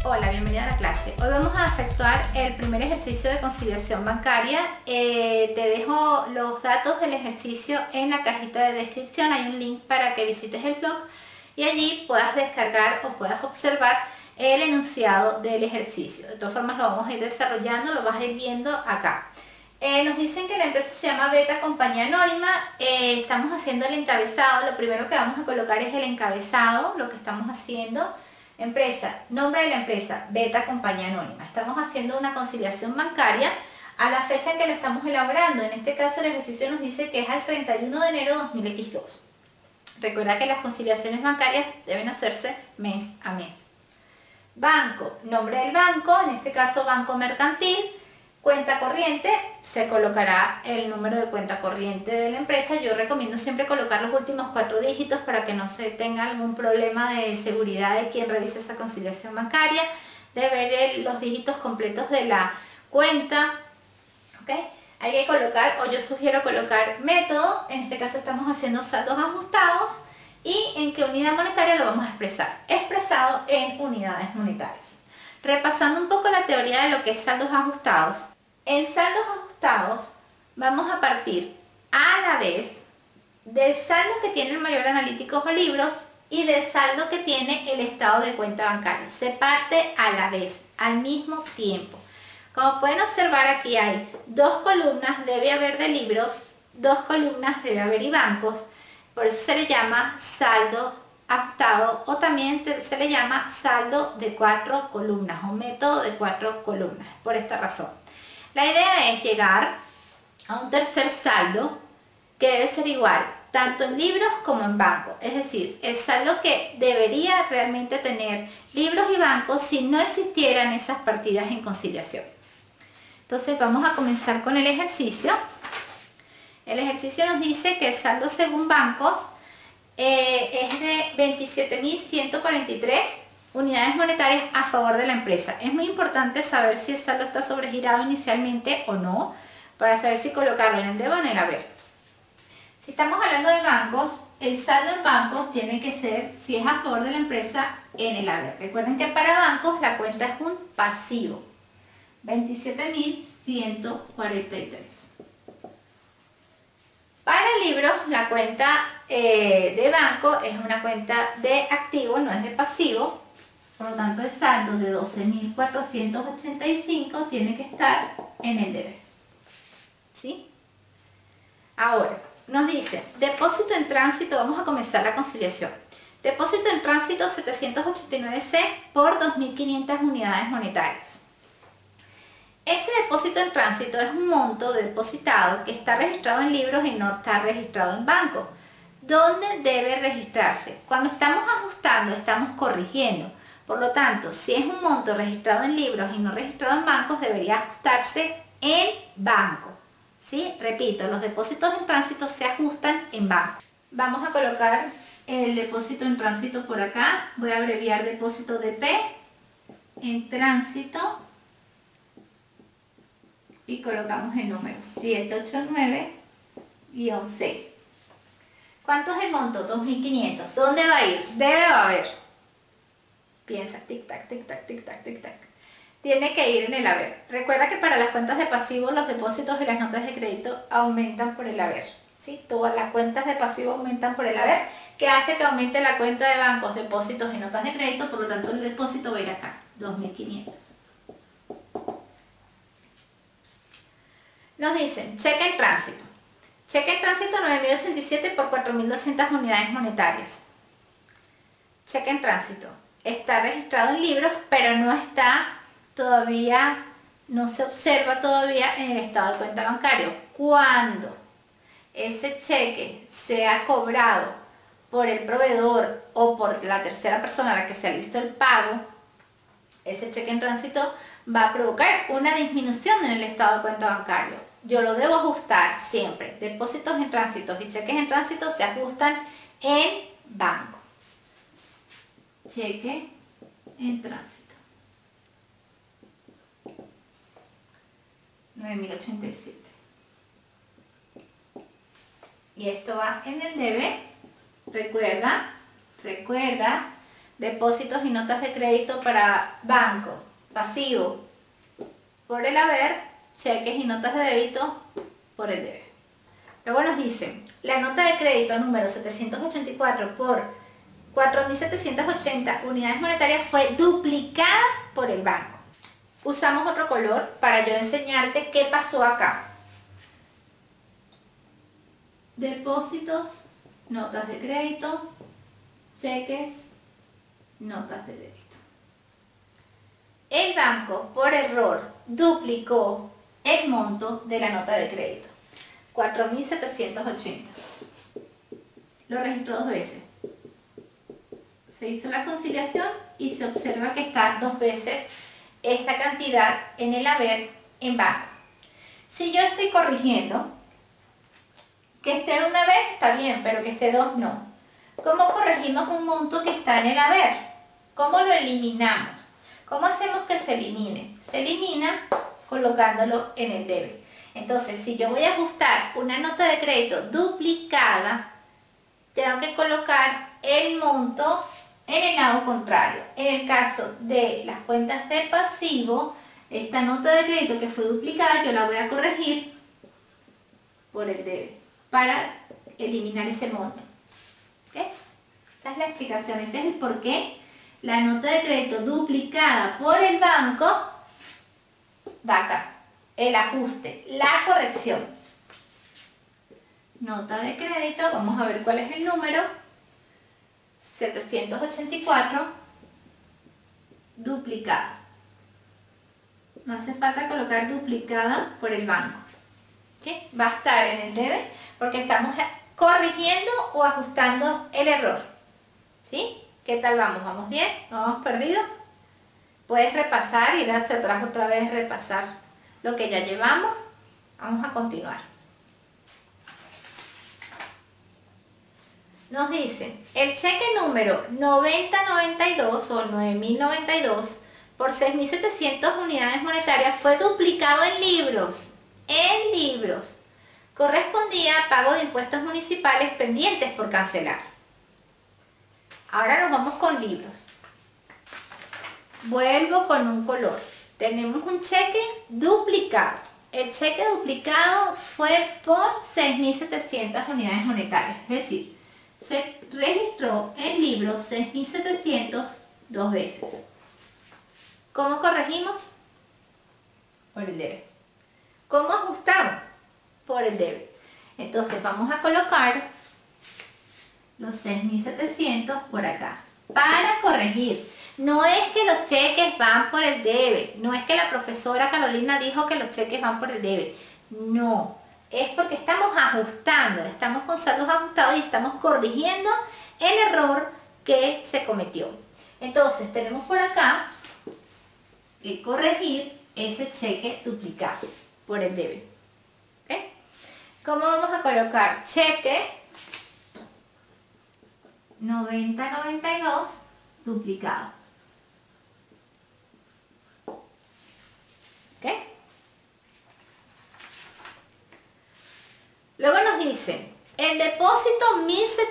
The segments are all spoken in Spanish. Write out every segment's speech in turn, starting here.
Hola, bienvenida a la clase. Hoy vamos a efectuar el primer ejercicio de conciliación bancaria. Te dejo los datos del ejercicio en la cajita de descripción. Hay un link para que visites el blog y allí puedas descargar o puedas observar el enunciado del ejercicio. De todas formas lo vamos a ir desarrollando, lo vas a ir viendo acá. Nos dicen que la empresa se llama Beta Compañía Anónima. Estamos haciendo el encabezado. Lo primero que vamos a colocar es el encabezado, lo que estamos haciendo. Empresa, nombre de la empresa, Beta Compañía Anónima. Estamos haciendo una conciliación bancaria a la fecha en que lo estamos elaborando. En este caso el ejercicio nos dice que es al 31 de enero de 2002. Recuerda que las conciliaciones bancarias deben hacerse mes a mes. Banco, nombre del banco, en este caso Banco Mercantil. Cuenta corriente, se colocará el número de cuenta corriente de la empresa. Yo recomiendo siempre colocar los últimos 4 dígitos para que no se tenga algún problema de seguridad de quien revise esa conciliación bancaria, de ver los dígitos completos de la cuenta. ¿Okay? Hay que colocar, o yo sugiero colocar método, en este caso estamos haciendo saldos ajustados, y en qué unidad monetaria lo vamos a expresar, expresado en unidades monetarias. Repasando un poco la teoría de lo que es saldos ajustados. En saldos ajustados vamos a partir a la vez del saldo que tiene el mayor analítico o libros y del saldo que tiene el estado de cuenta bancaria. Se parte a la vez, al mismo tiempo. Como pueden observar, aquí hay 2 columnas, debe haber de libros, 2 columnas debe haber y bancos. Por eso se le llama saldo ajustado, o también se le llama saldo de 4 columnas o método de 4 columnas, por esta razón. La idea es llegar a un tercer saldo que debe ser igual tanto en libros como en bancos, es decir, el saldo que debería realmente tener libros y bancos si no existieran esas partidas en conciliación. Entonces vamos a comenzar con el ejercicio. El ejercicio nos dice que el saldo según bancos es de 27.143 unidades monetarias a favor de la empresa. Es muy importante saber si el saldo está sobregirado inicialmente o no, para saber si colocarlo en el debe o en el haber. Si estamos hablando de bancos, el saldo en bancos tiene que ser, si es a favor de la empresa, en el haber. Recuerden que para bancos la cuenta es un pasivo, 27.143. Para libros, la cuenta de banco es una cuenta de activo, no es de pasivo. Por lo tanto, el saldo de 12.485 tiene que estar en el deber. ¿Sí? Ahora, nos dice, depósito en tránsito, vamos a comenzar la conciliación. Depósito en tránsito 789C por 2.500 unidades monetarias. Ese depósito en tránsito es un monto depositado que está registrado en libros y no está registrado en banco. ¿Dónde debe registrarse? Cuando estamos ajustando, estamos corrigiendo. Por lo tanto, si es un monto registrado en libros y no registrado en bancos, debería ajustarse en banco. ¿Sí? Repito, los depósitos en tránsito se ajustan en banco. Vamos a colocar el depósito en tránsito por acá. Voy a abreviar depósito DP en tránsito. Y colocamos el número 789-6. ¿Cuánto es el monto? 2.500. ¿Dónde va a ir? Debe haber. Piensa, tic-tac, tic-tac, tic-tac, tic-tac. Tiene que ir en el haber. Recuerda que para las cuentas de pasivo los depósitos y las notas de crédito aumentan por el haber. ¿Sí? Todas las cuentas de pasivo aumentan por el haber, que hace que aumente la cuenta de bancos, depósitos y notas de crédito. Por lo tanto, el depósito va a ir acá, 2.500. Nos dicen, cheque en tránsito. Cheque en tránsito 9.087 por 4.200 unidades monetarias. Cheque en tránsito. Está registrado en libros, pero no está todavía, no se observa todavía en el estado de cuenta bancario. Cuando ese cheque sea cobrado por el proveedor o por la tercera persona a la que se ha visto el pago, ese cheque en tránsito va a provocar una disminución en el estado de cuenta bancario. Yo lo debo ajustar siempre. Depósitos en tránsito y cheques en tránsito se ajustan en banco. Cheque en tránsito. 9.087. Y esto va en el debe. Recuerda depósitos y notas de crédito para banco, pasivo por el haber, cheques y notas de débito por el deber. Luego nos dicen, la nota de crédito número 784 por 4.780 unidades monetarias fue duplicada por el banco. Usamos otro color para yo enseñarte qué pasó acá. Depósitos, notas de crédito, cheques, notas de débito. El banco, por error, duplicó el monto de la nota de crédito. 4.780. Lo registró 2 veces. Se hizo la conciliación y se observa que está 2 veces esta cantidad en el haber en banco. Si yo estoy corrigiendo, que esté 1 vez está bien, pero que esté 2 no. ¿Cómo corregimos un monto que está en el haber? ¿Cómo lo eliminamos? ¿Cómo hacemos que se elimine? Se elimina colocándolo en el debe. Entonces, si yo voy a ajustar una nota de crédito duplicada, tengo que colocar el monto en el lado contrario. En el caso de las cuentas de pasivo, esta nota de crédito que fue duplicada, yo la voy a corregir por el debe para eliminar ese monto. ¿Okay? Esa es la explicación, ese es el por qué la nota de crédito duplicada por el banco va acá. El ajuste, la corrección. Nota de crédito, vamos a ver cuál es el número. 784 duplicada. No hace falta colocar duplicada por el banco. ¿Sí? Va a estar en el debe porque estamos corrigiendo o ajustando el error. ¿Sí? ¿Qué tal vamos? ¿Vamos bien? ¿No hemos perdido? Puedes repasar, ir hacia atrás otra vez, repasar lo que ya llevamos. Vamos a continuar. Nos dice, el cheque número 9092 o 9092 por 6.700 unidades monetarias fue duplicado en libros. En libros. Correspondía a pago de impuestos municipales pendientes por cancelar. Ahora nos vamos con libros. Vuelvo con un color. Tenemos un cheque duplicado. El cheque duplicado fue por 6.700 unidades monetarias. Es decir, se registró en libros 6.700 2 veces. ¿Cómo corregimos? Por el debe. ¿Cómo ajustamos? Por el debe. Entonces vamos a colocar los 6.700 por acá para corregir. No es que los cheques van por el debe, no es que la profesora Carolina dijo que los cheques van por el debe, no, es porque estamos ajustando, estamos con saldos ajustados y estamos corrigiendo el error que se cometió. Entonces tenemos por acá que corregir ese cheque duplicado por el debe. ¿Okay? ¿Cómo vamos a colocar? Cheque 9092 duplicado. ¿Okay? Luego nos dice, el depósito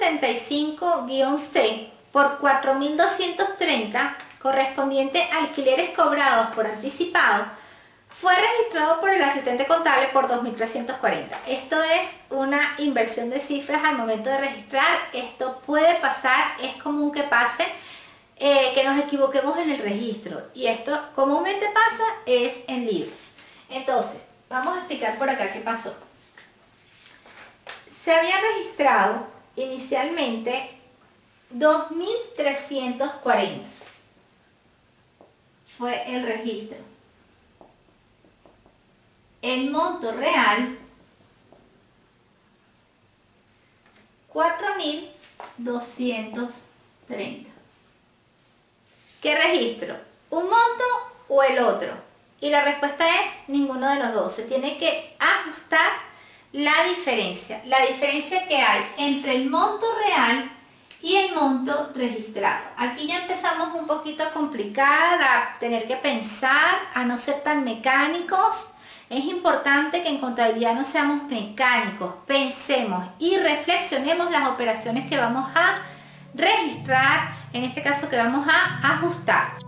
1075-C por 4.230 correspondiente a alquileres cobrados por anticipado fue registrado por el asistente contable por 2.340. Esto es una inversión de cifras al momento de registrar. Esto puede pasar, es común que pase, que nos equivoquemos en el registro. Y esto comúnmente pasa es en libros. Entonces, vamos a explicar por acá qué pasó. Se había registrado inicialmente 2.340. Fue el registro. El monto real, 4.230. ¿Qué registro? ¿Un monto o el otro? Y la respuesta es ninguno de los dos. Se tiene que ajustar la diferencia que hay entre el monto real y el monto registrado. Aquí ya empezamos un poquito a complicar, a tener que pensar, a no ser tan mecánicos. Es importante que en contabilidad no seamos mecánicos, pensemos y reflexionemos las operaciones que vamos a registrar, en este caso que vamos a ajustar.